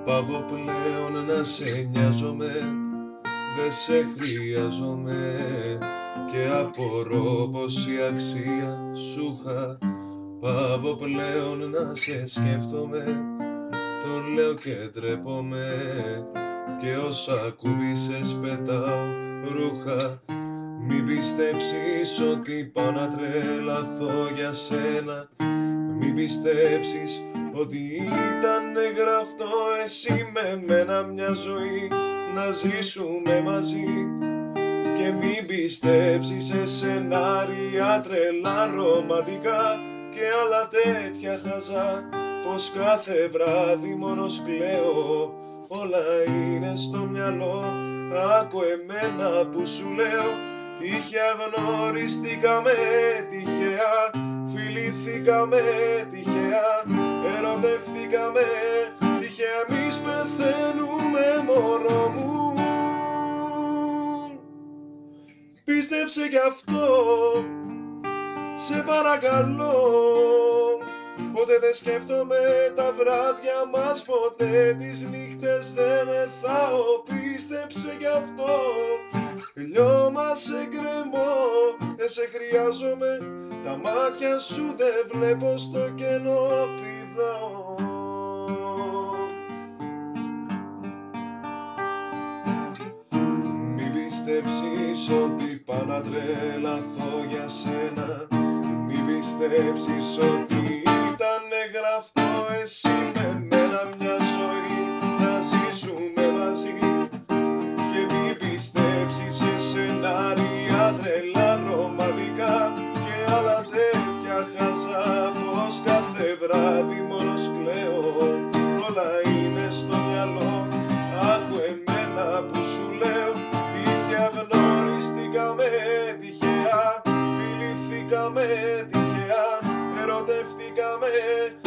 Παύω πλέον να σε νοιάζομαι, δε σε χρειάζομαι και απορώ πως η αξία σου είχα. Παύω πλέον να σε σκέφτομαι, το λέω και ντρέπομαι και όσα ακουμπήσες πετάω ρούχα. Μην πιστέψεις ότι πάω να τρελαθώ για σένα, μην πιστέψεις ότι ήτανε γραφτό εσύ με μένα μια ζωή να ζήσουμε μαζί. Και μην πιστέψεις σε σενάρια τρελά ρομαντικά και άλλα τέτοια χαζά, πως κάθε βράδυ μόνος κλαίω, όλα είναι στο μυαλό. Άκου εμένα που σου λέω, τυχαία γνωριστήκαμε, τυχαία φιληθήκαμε, τυχαία ερωτευτήκαμε, τυχαία εμείς πεθαίνουμε μωρό μου. Πίστεψε κι αυτό, σε παρακαλώ. Ποτέ δεν σκέφτομαι τα βράδια μας, ποτέ τις νύχτες δεν μεθάω. Πίστεψε κι αυτό, λιώμα σε γκρεμώ, δεν σε χρειάζομαι, τα μάτια σου δεν βλέπω, στο κενό πηδάω. Μην πιστέψεις ότι πάω να τρελαθώ για σένα, μην πιστέψεις ότι ήτανε γραφτό εσύ με μένα μια ζωή να ζήσουμε μαζί. Και μην πιστέψεις σε σενάρια τρελά ρομαντικά και άλλα τέτοια χαζά, πως κάθε βράδυ μόνος κλαίω, όλα είναι στο μυαλό. Άκου εμένα που σου λέω, τυχαία γνωριστήκαμε, τυχαία φιληθήκαμε, τυχαία ερωτευτήκαμε,